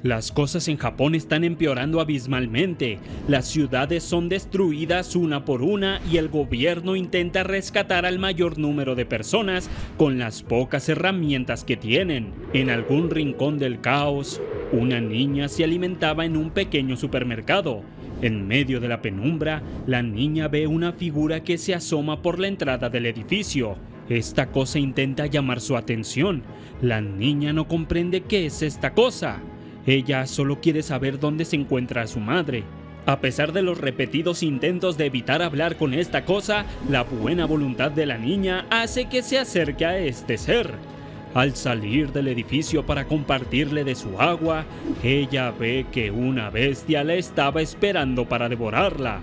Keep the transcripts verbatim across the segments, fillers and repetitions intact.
Las cosas en Japón están empeorando abismalmente. Las ciudades son destruidas una por una y el gobierno intenta rescatar al mayor número de personas con las pocas herramientas que tienen. En algún rincón del caos, una niña se alimentaba en un pequeño supermercado. En medio de la penumbra, la niña ve una figura que se asoma por la entrada del edificio. Esta cosa intenta llamar su atención. La niña no comprende qué es esta cosa. Ella solo quiere saber dónde se encuentra su madre. A pesar de los repetidos intentos de evitar hablar con esta cosa, la buena voluntad de la niña hace que se acerque a este ser. Al salir del edificio para compartirle de su agua, ella ve que una bestia la estaba esperando para devorarla.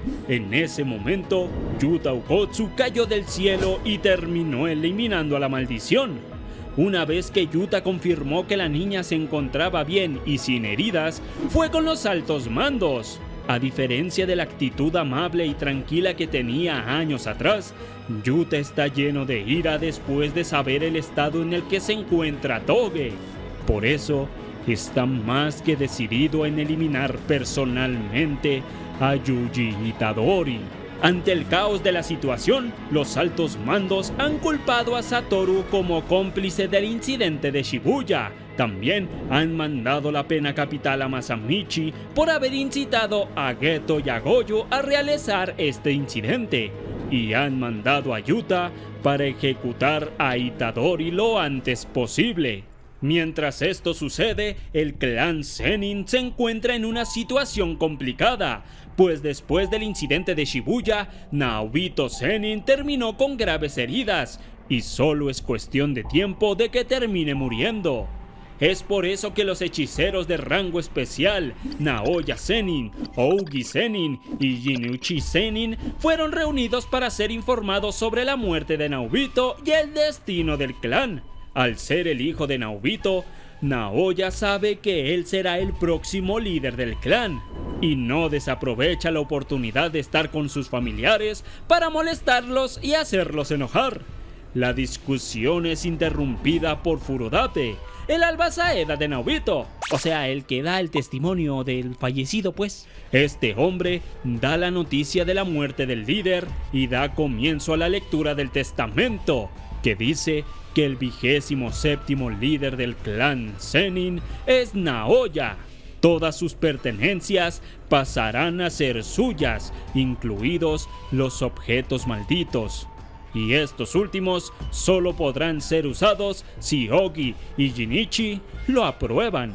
En ese momento, Yuta Okkotsu cayó del cielo y terminó eliminando a la maldición. Una vez que Yuta confirmó que la niña se encontraba bien y sin heridas, fue con los altos mandos. A diferencia de la actitud amable y tranquila que tenía años atrás, Yuta está lleno de ira después de saber el estado en el que se encuentra Toge. Por eso, está más que decidido en eliminar personalmente a Yuji Itadori. Ante el caos de la situación, los altos mandos han culpado a Satoru como cómplice del incidente de Shibuya. También han mandado la pena capital a Masamichi por haber incitado a Geto y a Gojo a realizar este incidente. Y han mandado a Yuta para ejecutar a Itadori lo antes posible. Mientras esto sucede, el clan Zenin se encuentra en una situación complicada, pues después del incidente de Shibuya, Naobito Zenin terminó con graves heridas, y solo es cuestión de tiempo de que termine muriendo. Es por eso que los hechiceros de rango especial, Naoya Zenin, Ougi Zenin y Jiniuchi Zenin, fueron reunidos para ser informados sobre la muerte de Naobito y el destino del clan. Al ser el hijo de Naobito, Naoya sabe que él será el próximo líder del clan, y no desaprovecha la oportunidad de estar con sus familiares para molestarlos y hacerlos enojar. La discusión es interrumpida por Furodate, el albazaeda de Naobito, o sea, el que da el testimonio del fallecido, pues. Este hombre da la noticia de la muerte del líder y da comienzo a la lectura del testamento, que dice que el vigésimo séptimo líder del clan Zenin es Naoya. Todas sus pertenencias pasarán a ser suyas, incluidos los objetos malditos. Y estos últimos solo podrán ser usados si Ogi y Jinichi lo aprueban.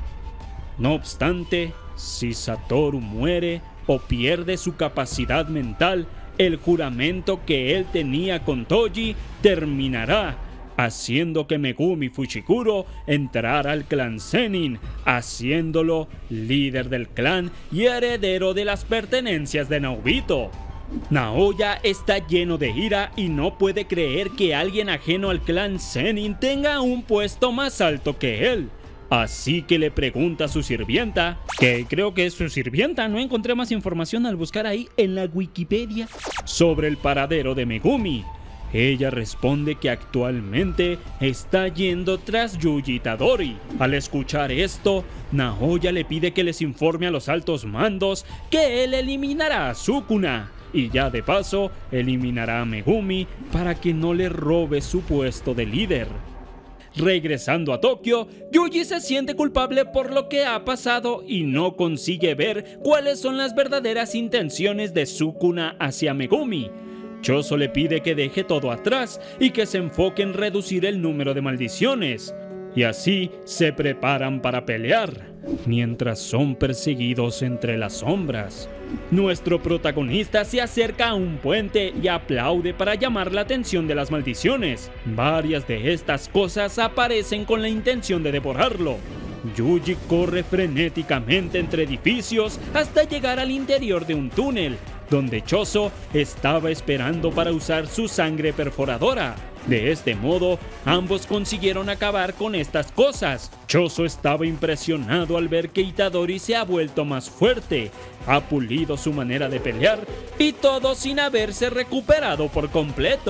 No obstante, si Satoru muere o pierde su capacidad mental, el juramento que él tenía con Toji terminará, haciendo que Megumi Fushiguro entrara al clan Zenin, haciéndolo líder del clan y heredero de las pertenencias de Naobito. Naoya está lleno de ira y no puede creer que alguien ajeno al clan Zenin tenga un puesto más alto que él. Así que le pregunta a su sirvienta, que creo que es su sirvienta, no encontré más información al buscar ahí en la Wikipedia, sobre el paradero de Megumi. Ella responde que actualmente está yendo tras Yuji Itadori. Al escuchar esto, Naoya le pide que les informe a los altos mandos que él eliminará a Sukuna, y ya de paso eliminará a Megumi para que no le robe su puesto de líder. Regresando a Tokio, Yuji se siente culpable por lo que ha pasado y no consigue ver cuáles son las verdaderas intenciones de Sukuna hacia Megumi. Choso le pide que deje todo atrás y que se enfoque en reducir el número de maldiciones. Y así se preparan para pelear, mientras son perseguidos entre las sombras. Nuestro protagonista se acerca a un puente y aplaude para llamar la atención de las maldiciones. Varias de estas cosas aparecen con la intención de devorarlo. Yuji corre frenéticamente entre edificios hasta llegar al interior de un túnel, donde Choso estaba esperando para usar su sangre perforadora. De este modo, ambos consiguieron acabar con estas cosas. Choso estaba impresionado al ver que Itadori se ha vuelto más fuerte, ha pulido su manera de pelear y todo sin haberse recuperado por completo.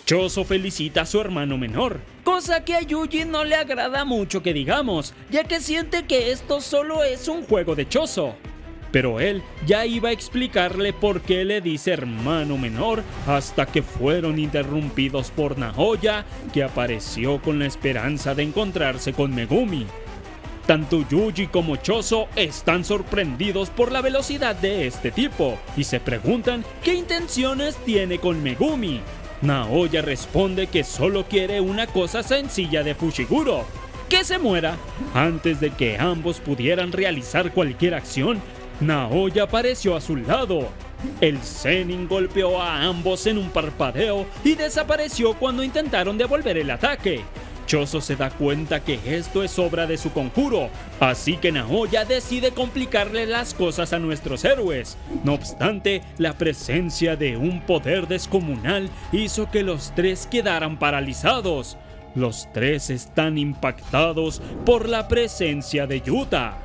Choso felicita a su hermano menor, cosa que a Yuji no le agrada mucho que digamos, ya que siente que esto solo es un juego de Choso. Pero él ya iba a explicarle por qué le dice hermano menor hasta que fueron interrumpidos por Naoya, que apareció con la esperanza de encontrarse con Megumi. Tanto Yuji como Choso están sorprendidos por la velocidad de este tipo y se preguntan qué intenciones tiene con Megumi. Naoya responde que solo quiere una cosa sencilla de Fushiguro, que se muera. Antes de que ambos pudieran realizar cualquier acción, Naoya apareció a su lado. El Zenin golpeó a ambos en un parpadeo y desapareció cuando intentaron devolver el ataque. Choso se da cuenta que esto es obra de su conjuro, así que Naoya decide complicarle las cosas a nuestros héroes. No obstante, la presencia de un poder descomunal hizo que los tres quedaran paralizados. Los tres están impactados por la presencia de Yuta.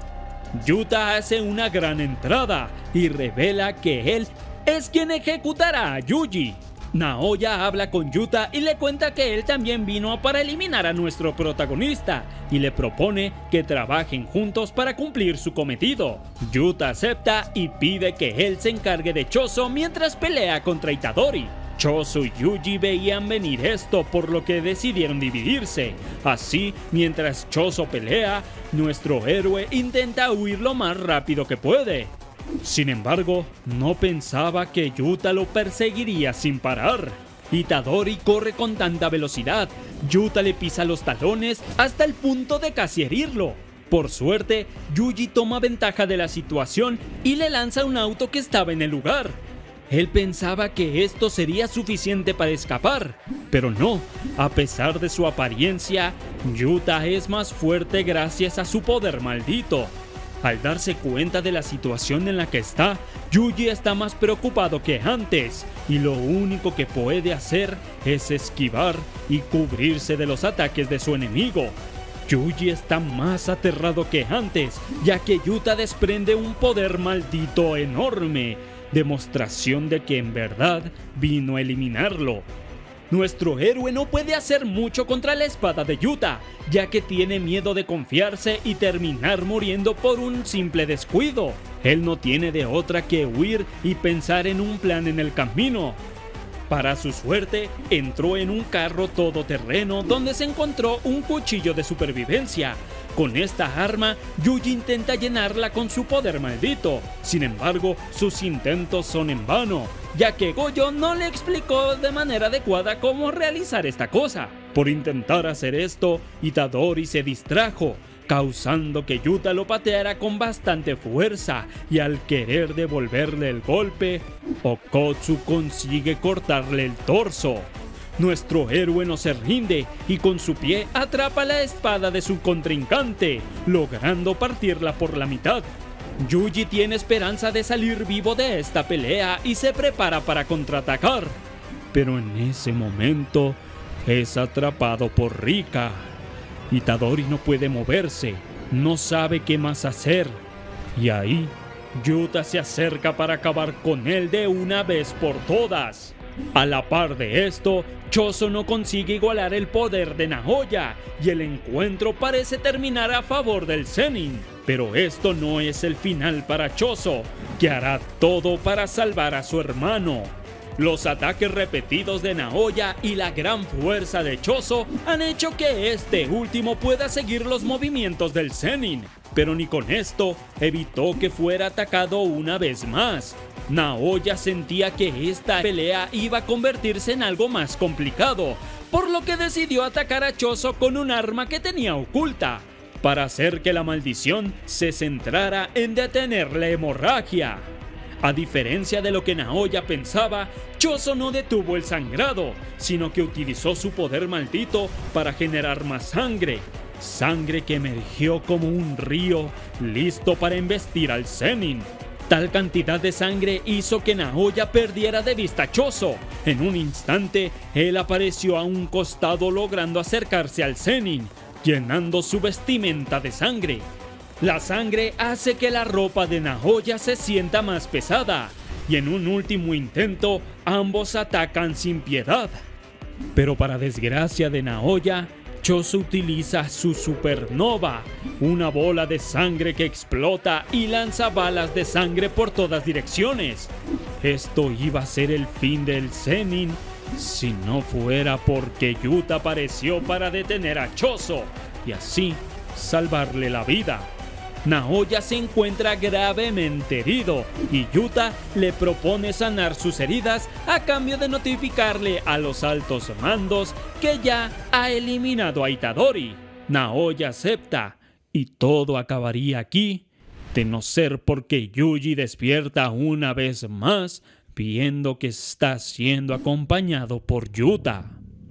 Yuta hace una gran entrada y revela que él es quien ejecutará a Yuji. Naoya habla con Yuta y le cuenta que él también vino para eliminar a nuestro protagonista y le propone que trabajen juntos para cumplir su cometido. Yuta acepta y pide que él se encargue de Choso mientras pelea contra Itadori. Choso y Yuji veían venir esto, por lo que decidieron dividirse. Así, mientras Choso pelea, nuestro héroe intenta huir lo más rápido que puede. Sin embargo, no pensaba que Yuta lo perseguiría sin parar. Itadori corre con tanta velocidad, Yuta le pisa los talones hasta el punto de casi herirlo. Por suerte, Yuji toma ventaja de la situación y le lanza un auto que estaba en el lugar. Él pensaba que esto sería suficiente para escapar, pero no. A pesar de su apariencia, Yuta es más fuerte gracias a su poder maldito. Al darse cuenta de la situación en la que está, Yuji está más preocupado que antes, y lo único que puede hacer es esquivar y cubrirse de los ataques de su enemigo. Yuji está más aterrado que antes, ya que Yuta desprende un poder maldito enorme, demostración de que en verdad vino a eliminarlo. Nuestro héroe no puede hacer mucho contra la espada de Yuta, ya que tiene miedo de confiarse y terminar muriendo por un simple descuido. Él no tiene de otra que huir y pensar en un plan en el camino. Para su suerte, entró en un carro todoterreno donde se encontró un cuchillo de supervivencia. Con esta arma, Yuji intenta llenarla con su poder maldito. Sin embargo, sus intentos son en vano, ya que Gojo no le explicó de manera adecuada cómo realizar esta cosa. Por intentar hacer esto, Itadori se distrajo, causando que Yuta lo pateara con bastante fuerza, y al querer devolverle el golpe, Okotsu consigue cortarle el torso. Nuestro héroe no se rinde y con su pie atrapa la espada de su contrincante, logrando partirla por la mitad. Yuji tiene esperanza de salir vivo de esta pelea y se prepara para contraatacar, pero en ese momento es atrapado por Rika. Itadori no puede moverse, no sabe qué más hacer, y ahí Yuta se acerca para acabar con él de una vez por todas. A la par de esto, Choso no consigue igualar el poder de Naoya y el encuentro parece terminar a favor del Zenin. Pero esto no es el final para Choso, que hará todo para salvar a su hermano. Los ataques repetidos de Naoya y la gran fuerza de Choso han hecho que este último pueda seguir los movimientos del Zenin, pero ni con esto evitó que fuera atacado una vez más. Naoya sentía que esta pelea iba a convertirse en algo más complicado, por lo que decidió atacar a Choso con un arma que tenía oculta, para hacer que la maldición se centrara en detener la hemorragia. A diferencia de lo que Naoya pensaba, Choso no detuvo el sangrado, sino que utilizó su poder maldito para generar más sangre. Sangre que emergió como un río, listo para embestir al Zenin. Tal cantidad de sangre hizo que Naoya perdiera de vista a Choso. En un instante, él apareció a un costado logrando acercarse al Zenin, llenando su vestimenta de sangre. La sangre hace que la ropa de Naoya se sienta más pesada, y en un último intento, ambos atacan sin piedad. Pero para desgracia de Naoya, Choso utiliza su supernova, una bola de sangre que explota y lanza balas de sangre por todas direcciones. Esto iba a ser el fin del Zenin, si no fuera porque Yuta apareció para detener a Choso y así salvarle la vida. Naoya se encuentra gravemente herido y Yuta le propone sanar sus heridas a cambio de notificarle a los altos mandos que ya ha eliminado a Itadori. Naoya acepta y todo acabaría aquí, de no ser porque Yuji despierta una vez más viendo que está siendo acompañado por Yuta.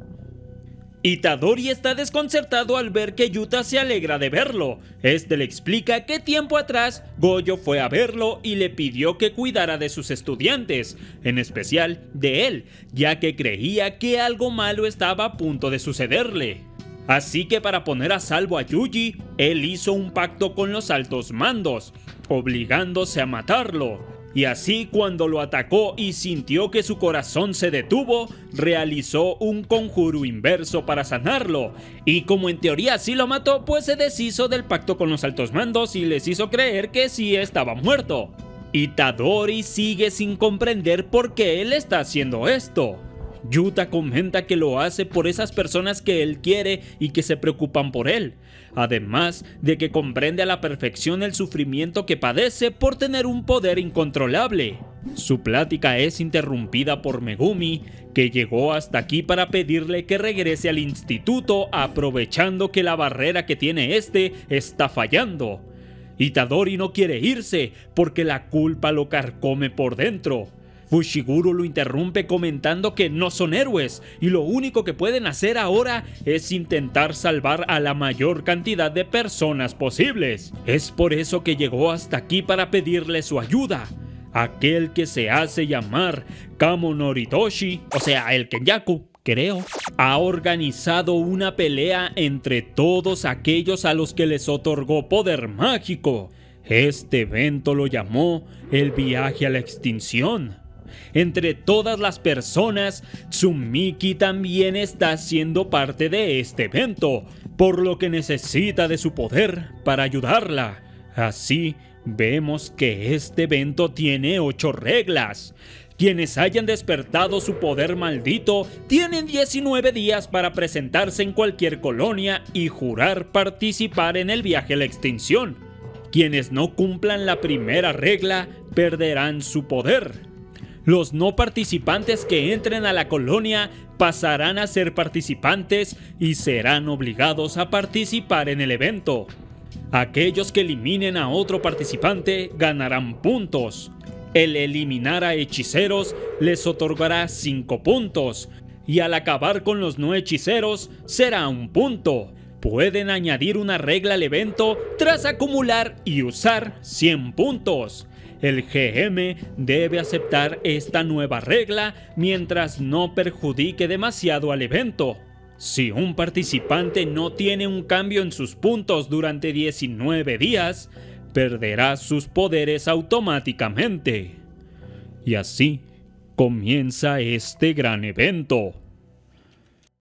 Itadori está desconcertado al ver que Yuta se alegra de verlo. Este le explica que tiempo atrás Gojo fue a verlo y le pidió que cuidara de sus estudiantes, en especial de él, ya que creía que algo malo estaba a punto de sucederle. Así que para poner a salvo a Yuji, él hizo un pacto con los altos mandos, obligándose a matarlo. Y así cuando lo atacó y sintió que su corazón se detuvo, realizó un conjuro inverso para sanarlo. Y como en teoría sí lo mató, pues se deshizo del pacto con los altos mandos y les hizo creer que sí estaba muerto. Itadori sigue sin comprender por qué él está haciendo esto. Yuta comenta que lo hace por esas personas que él quiere y que se preocupan por él, además de que comprende a la perfección el sufrimiento que padece por tener un poder incontrolable. Su plática es interrumpida por Megumi, que llegó hasta aquí para pedirle que regrese al instituto aprovechando que la barrera que tiene este está fallando. Itadori no quiere irse porque la culpa lo carcome por dentro. Fushiguro lo interrumpe comentando que no son héroes y lo único que pueden hacer ahora es intentar salvar a la mayor cantidad de personas posibles. Es por eso que llegó hasta aquí para pedirle su ayuda. Aquel que se hace llamar Kamo Noritoshi, o sea el Kenyaku, creo, ha organizado una pelea entre todos aquellos a los que les otorgó poder mágico. Este evento lo llamó el viaje a la extinción. Entre todas las personas, Tsumiki también está siendo parte de este evento, por lo que necesita de su poder para ayudarla. Así, vemos que este evento tiene ocho reglas. Quienes hayan despertado su poder maldito tienen diecinueve días para presentarse en cualquier colonia y jurar participar en el viaje a la extinción. Quienes no cumplan la primera regla perderán su poder. Los no participantes que entren a la colonia pasarán a ser participantes y serán obligados a participar en el evento. Aquellos que eliminen a otro participante ganarán puntos. El eliminar a hechiceros les otorgará cinco puntos y al acabar con los no hechiceros será un punto. Pueden añadir una regla al evento tras acumular y usar cien puntos. El G M debe aceptar esta nueva regla mientras no perjudique demasiado al evento. Si un participante no tiene un cambio en sus puntos durante diecinueve días, perderá sus poderes automáticamente. Y así comienza este gran evento.